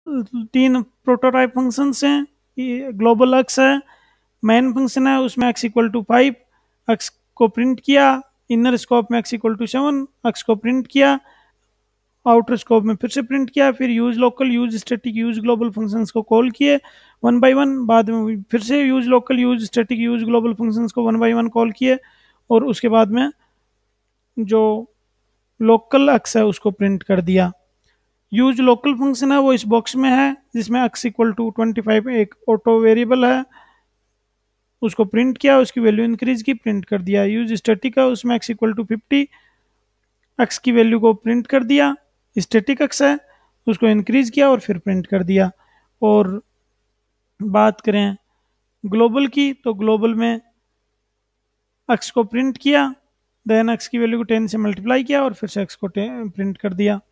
तीन prototype functions हैं, global x है, मेन फंक्शन है, उसमें x इक्वल टू 5 अक्स को प्रिंट किया, इनर स्कोप में x इक्वल टू 7 अक्स को प्रिंट किया, आउटर स्कोप में फिर से प्रिंट किया, फिर use local use static use global functions को कॉल किए वन बाय वन, बाद में फिर से use local use static use global functions को वन बाय वन कॉल किए, और उसके बाद में जो लोकल अक्स है उसको प्रिंट कर दिया। यूज लोकल फंक्शन है वो इस बॉक्स में है, जिसमें x इक्वल टू 25 एक ऑटो वेरिएबल है, उसको प्रिंट किया, उसकी वैल्यू इंक्रीज की, प्रिंट कर दिया। यूज स्टैटिक है, उसमें x इक्वल टू 50 x की वैल्यू को प्रिंट कर दिया, स्टैटिक x है उसको इंक्रीज किया और फिर प्रिंट कर दिया। और बात करें ग्लोबल की, तो ग्लोबल में x को प्रिंट किया, देन x की वैल्यू को 10 से मल्टीप्लाई किया और फिर से x को प्रिंट कर दिया।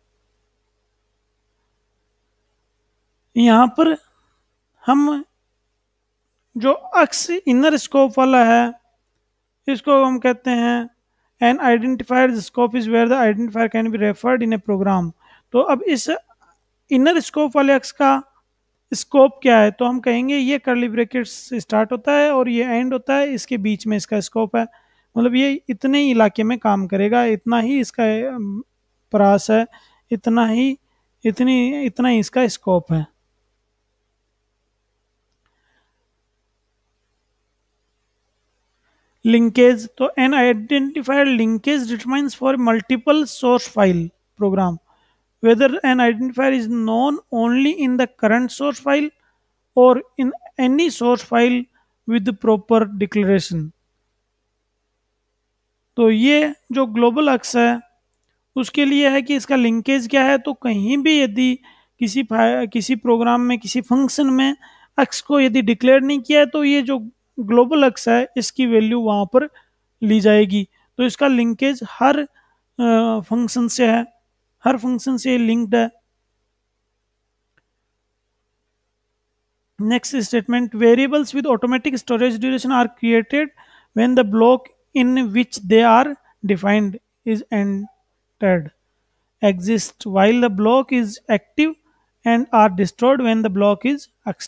यहाँ पर हम जो x इनर स्कोप वाला है इसको हम कहते हैं an identifier scope is where the identifier can be referred in a program. तो अब इस इनर स्कोप वाले x का स्कोप क्या है, तो हम कहेंगे ये कर्ली ब्रैकेट्स से स्टार्ट होता है और ये एंड होता है, इसके बीच में इसका स्कोप है, मतलब ये इतने ही इलाके में काम करेगा, इतना ही इसका परास है, इतना ही इसका स्कोप है। लिंकेज, तो an identifier linkage determines for multiple source file program whether an identifier is known only in the current source file or in any source file with the proper declaration। तो ये जो global x है उसके लिए है कि इसका linkage क्या है, तो कहीं भी यदि किसी प्रोग्राम में किसी फंक्शन में अक्स को यदि डिक्लेयर नहीं किया है तो ये जो ग्लोबल अक्स है इसकी वैल्यू वहाँ पर ली जाएगी। तो इसका लिंकेज हर फंक्शन से है, हर फंक्शन से लिंक्ड है। Next statement, variables with automatic storage duration are created when the block in which they are defined is entered exist while the block is active and are destroyed when the block is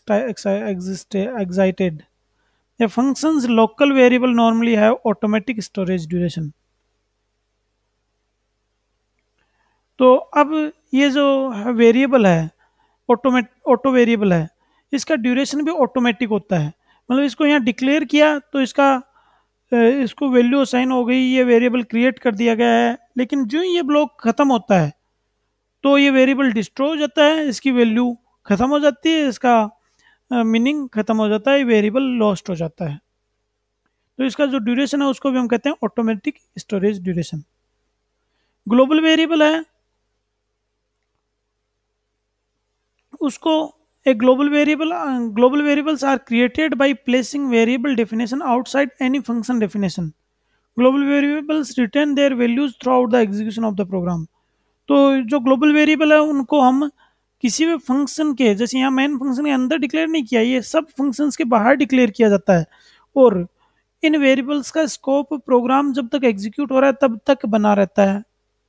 excited. A function's local variable normally have automatic storage duration। तो अब ये जो variable है auto variable है, इसका duration भी automatic होता है, मतलब इसको यहाँ डिक्लेयर किया तो इसको वैल्यू असाइन हो गई, ये वेरिएबल क्रिएट कर दिया गया है, लेकिन जो ये ब्लॉक खत्म होता है तो ये वेरिएबल डिस्ट्रॉय हो जाता है, इसकी वैल्यू खत्म हो जाती है, इसका मीनिंग खत्म हो जाता है, वेरिएबल लॉस्ट हो जाता है। तो इसका जो ड्यूरेशन है उसको भी हम कहते हैं automatic storage duration. Global variable है उसको एक global variables are created by placing variable definition outside any function definition. Global variables retain their values throughout the execution of the program. तो जो ग्लोबल वेरिएबल है उनको हम किसी भी फंक्शन के, जैसे यहाँ मेन फंक्शन के अंदर डिक्लेयर नहीं किया, ये सब फंक्शंस के बाहर डिक्लेयर किया जाता है, और इन वेरिएबल्स का स्कोप प्रोग्राम जब तक एग्जीक्यूट हो रहा है तब तक बना रहता है।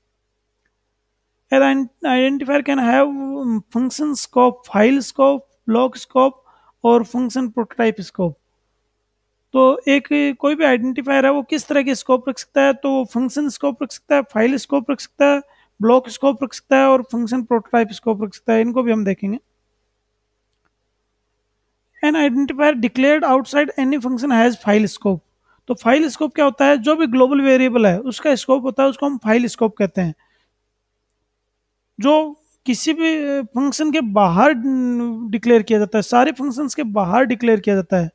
Identifier can have function scope, file scope, block scope और फंक्शन प्रोटोटाइप स्कोप। तो एक कोई भी आइडेंटिफायर है वो किस तरह के स्कोप रख सकता है, तो फंक्शन स्कोप रख सकता है, फाइल स्कोप रख सकता है, ब्लॉक स्कोप रख सकता है और फंक्शन प्रोटोटाइप स्कोप रख सकता है, इनको भी हम देखेंगे। An identifier declared outside any function has file scope. तो फाइल स्कोप क्या होता है, जो भी ग्लोबल वेरिएबल है उसका स्कोप होता है, उसको हम फाइल स्कोप कहते हैं। जो किसी भी फंक्शन के बाहर डिक्लेयर किया जाता है, सारे फंक्शंस के बाहर डिक्लेयर किया जाता है,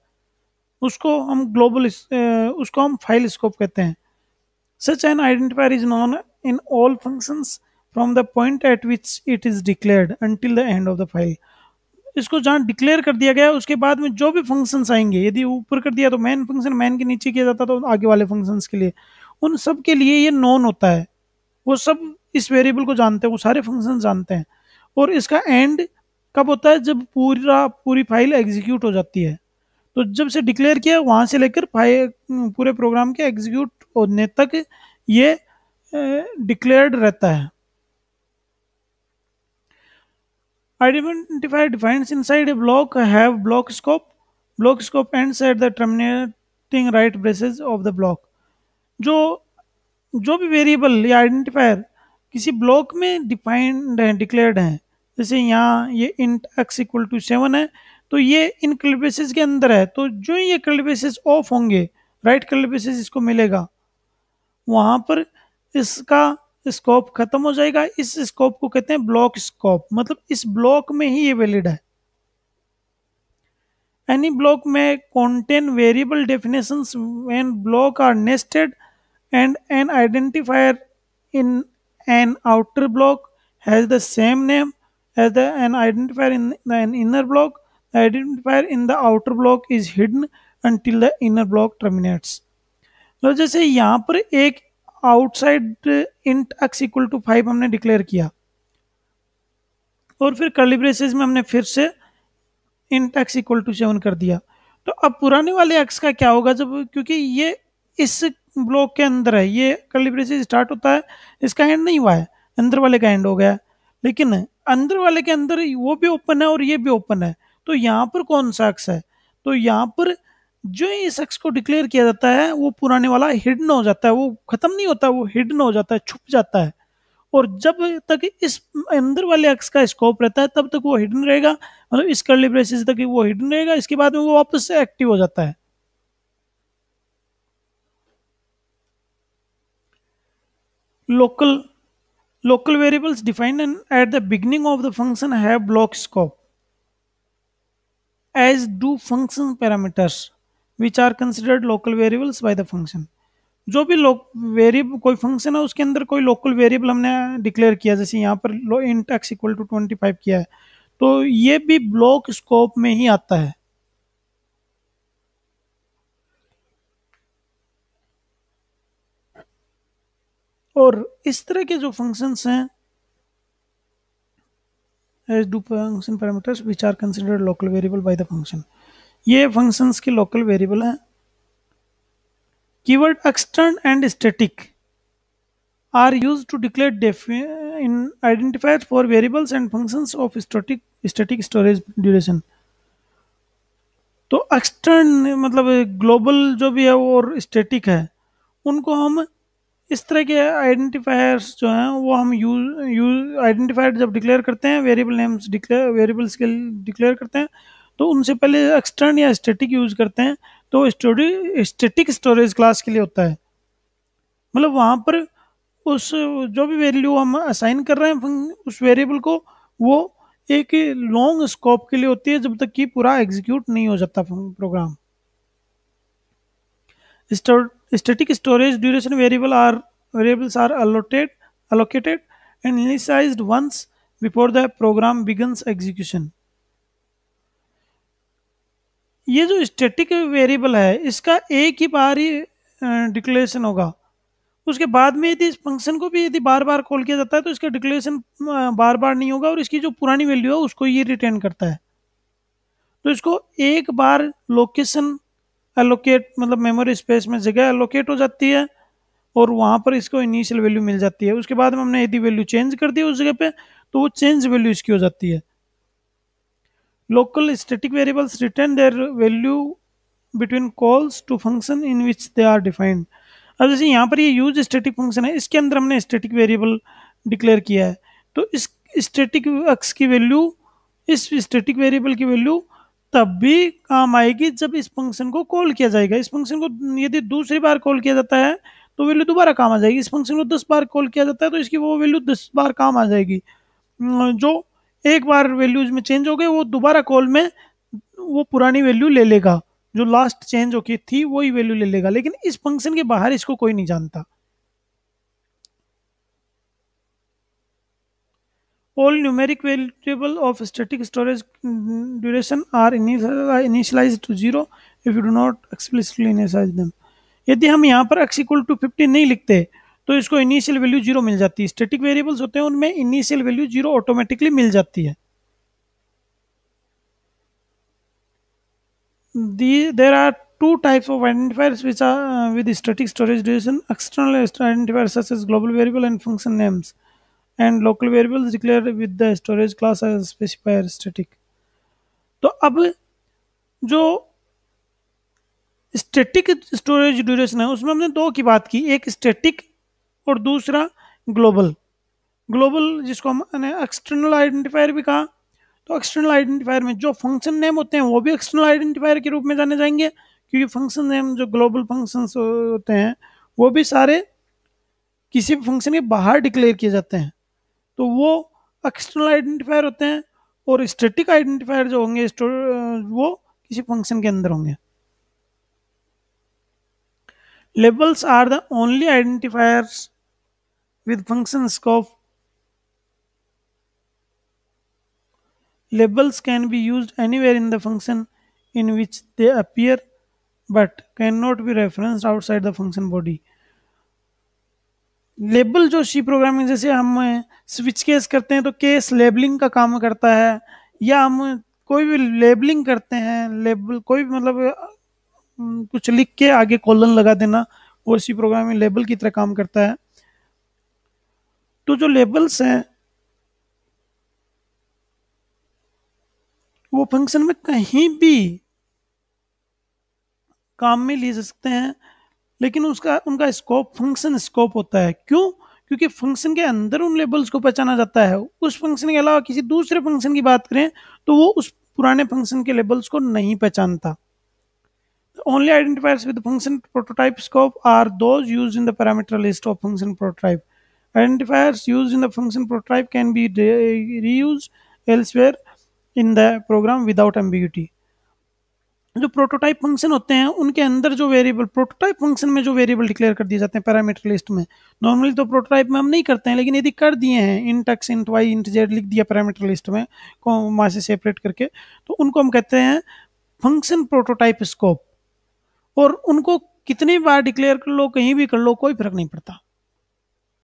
उसको हम फाइल स्कोप कहते हैं। Such an identifier is known in all functions from the point at which it is declared until the end of the file। इसको जहाँ डिक्लेयर कर दिया गया उसके बाद में जो भी फंक्शंस आएंगे, यदि ऊपर कर दिया तो मेन फंक्शन, मेन के नीचे किया जाता तो आगे वाले फंक्शंस के लिए, उन सब के लिए ये नॉन होता है, वो सब इस वेरिएबल को जानते हैं, वो सारे फंक्शन जानते हैं। और इसका एंड कब होता है, जब पूरी फाइल एग्जीक्यूट हो जाती है। तो जब से डिक्लेयर किया वहाँ से लेकर फाइल पूरे प्रोग्राम के एग्जीक्यूट होने तक ये डिक्लेयर्ड रहता है। Identifier defines inside a block have block scope. Block scope ends at the terminating right braces of the block. जो जो भी वेरिएबल या आइडेंटिफायर किसी ब्लॉक में डिफाइंड है, डिक्लेयर्ड है, जैसे यहाँ ये इंट एक्स इक्वल टू 7 है, तो ये इन कर्ली ब्रेसेस के अंदर है, तो जो ही ये कर्ली ब्रेसेस ऑफ होंगे, राइट कर्ली ब्रेसेस इसको मिलेगा, वहां पर इसका स्कोप खत्म हो जाएगा। इस स्कोप को कहते हैं ब्लॉक स्कोप, मतलब इस ब्लॉक में ही ये वैलिड है। Any block may contain variable definitions when blocks are nested, and an identifier in an outer block has the same name as an identifier in an inner block. The identifier in the outer block is hidden until the inner block terminates. तो जैसे यहाँ पर एक outside int X equal to 5 हमने declare किया, और फिर curly braces में हमने फिर से इंट एक्स इक्वल टू 7 कर दिया। तो अब पुराने वाले एक्स का क्या होगा, जब क्योंकि ये इस ब्लॉक के अंदर है, ये कर्ली ब्रेसेस स्टार्ट होता है, इसका एंड नहीं हुआ है, अंदर वाले का एंड हो गया, लेकिन अंदर वाले के अंदर वो भी ओपन है और ये भी ओपन है, तो यहाँ पर कौन सा एक्स है, तो यहाँ पर जो इस एक्स को डिक्लेयर किया जाता है वो पुराने वाला हिडन हो जाता है, वो खत्म नहीं होता, वो हिडन हो जाता है, छुप जाता है। और जब तक इस अंदर वाले एक्स का स्कोप रहता है तब तक वो हिडन रहेगा, मतलब इस कर्ली ब्रेसेस तक वो हिडन रहेगा, इसके बाद में वो वापस से एक्टिव हो जाता है। Local local variables defined at the beginning of the function have block scope, as do function parameters which are considered local variables by the function. जो भी वेरिएबल कोई फंक्शन है उसके अंदर कोई लोकल वेरिएबल हमने डिक्लेयर किया, जैसे यहाँ पर इंट एक्स इक्वल टू 25 किया है, तो ये भी ब्लॉक स्कोप में ही आता है। और इस तरह के जो फंक्शंस हैं, as do function parameters which are considered local variable by the function, ये फंक्शंस के लोकल वेरिएबल हैं। Keyword extern and static are used to declare in identifiers for variables and functions of static storage duration. तो extern मतलब global जो भी है वो और स्टैटिक है, उनको हम इस तरह के आइडेंटिफायर्स जो हैं वो हम यूज यूज आइडेंटिफायर जब डिक्लेयर करते हैं, वेरिएबल नेम्स डिक्लेयर वेरिएबल्स के डिक्लेयर करते हैं, तो उनसे पहले एक्सटर्न या स्टैटिक यूज करते हैं, तो स्टैटिक स्टोरेज क्लास के लिए होता है, मतलब वहाँ पर उस जो भी वैल्यू हम असाइन कर रहे हैं उस वेरिएबल को, वो एक लॉन्ग स्कोप के लिए होती है जब तक कि पूरा एग्जीक्यूट नहीं हो जाता program. Static storage duration variables are allocated and initialized once before the program begins execution. ये जो स्टैटिक वेरिएबल है इसका एक ही बार ही डिक्लेरेशन होगा, उसके बाद में यदि इस फंक्शन को भी यदि बार बार कॉल किया जाता है तो इसका डिक्लेरेशन बार बार नहीं होगा, और इसकी जो पुरानी वैल्यू है उसको ये रिटर्न करता है। तो इसको एक बार लोकेशन एलोकेट मतलब मेमोरी स्पेस में जगह एलोकेट हो जाती है और वहां पर इसको इनिशियल वैल्यू मिल जाती है, उसके बाद में हमने यदि वैल्यू चेंज कर दी उस जगह पे तो वो चेंज वैल्यू इसकी हो जाती है। Local static variables return their value between calls to function in which they are defined. अब जैसे यहाँ पर ये यूज स्टैटिक फंक्शन है, इसके अंदर हमने स्टैटिक वेरिएबल डिक्लेयर किया है, तो इस स्टैटिक एक्स की वैल्यू इस स्टैटिक वेरिएबल की वैल्यू तब भी काम आएगी जब इस फंक्शन को कॉल किया जाएगा। इस फंक्शन को यदि दूसरी बार कॉल किया जाता है तो वैल्यू दोबारा काम आ जाएगी, इस फंक्शन को 10 बार कॉल किया जाता है तो इसकी वो वैल्यू 10 बार काम आ जाएगी। जो एक बार वैल्यूज में चेंज हो गए वो दोबारा कॉल में वो पुरानी वैल्यू ले लेगा, जो लास्ट चेंज होके थी वही वैल्यू ले लेगा, लेकिन इस फंक्शन के बाहर इसको कोई नहीं जानता। All numeric variable of static storage duration are initialized to 0 if you do not explicitly initialize them. यदि हम यहाँ पर x इक्वल टू 50 नहीं लिखते तो इसको इनिशियल वैल्यू 0 मिल जाती है। स्टैटिक वेरिएबल्स होते हैं उनमें इनिशियल वैल्यू 0 ऑटोमेटिकली मिल जाती है। There are two types of identifiers which are with static storage duration: external identifiers such as global variable and function names, and local variables declare with the storage class as specifier static. तो अब जो static storage duration है उसमें हमने दो की बात की, एक स्टैटिक और दूसरा ग्लोबल। ग्लोबल जिसको हमने एक्सटर्नल आइडेंटिफायर भी कहा। तो एक्सटर्नल आइडेंटिफायर में जो फंक्शन नेम होते हैं वो भी एक्सटर्नल आइडेंटिफायर के रूप में जाने जाएंगे, क्योंकि फंक्शन नेम जो ग्लोबल फंक्शंस होते हैं वो भी सारे किसी भी फंक्शन के बाहर डिक्लेयर किए जाते हैं, तो वो एक्सटर्नल आइडेंटिफायर होते हैं। और स्टैटिक आइडेंटिफायर जो होंगे वो किसी फंक्शन के अंदर होंगे। Labels are the only identifiers with function scope. Labels can be used anywhere in the function in which they appear but cannot be referenced outside the function body. Label जो C programming जैसे हम switch case करते हैं तो case labelling का काम करता है, या हम कोई भी लेबलिंग करते हैं, लेबल कोई भी मतलब कुछ लिख के आगे कॉलन लगा देना, वो सी प्रोग्रामिंग लेबल की तरह काम करता है। तो जो लेबल्स हैं वो फंक्शन में कहीं भी काम में लिए जा सकते हैं, लेकिन उसका उनका स्कोप फंक्शन स्कोप होता है। क्यों? क्योंकि फंक्शन के अंदर उन लेबल्स को पहचाना जाता है। उस फंक्शन के अलावा किसी दूसरे फंक्शन की बात करें तो वो उस पुराने फंक्शन के लेबल्स को नहीं पहचानता। Only identifiers with function prototype scope are those used in the parameter list of function prototype. Identifiers used in the function prototype can be reused elsewhere in the program without ambiguity. जो prototype function होते हैं उनके अंदर जो variable prototype function में जो variable declare कर दिए जाते हैं पैरामीटर लिस्ट में, नॉर्मली तो प्रोटोटाइप में हम नहीं करते हैं, लेकिन यदि कर दिए हैं int x int y int z लिख दिया पैरामीटर लिस्ट में कॉमा से सेपरेट करके, तो उनको हम कहते हैं फंक्शन प्रोटोटाइप स्कोप। और उनको कितनी बार डिक्लेयर कर लो, कहीं भी कर लो, कोई फर्क नहीं पड़ता।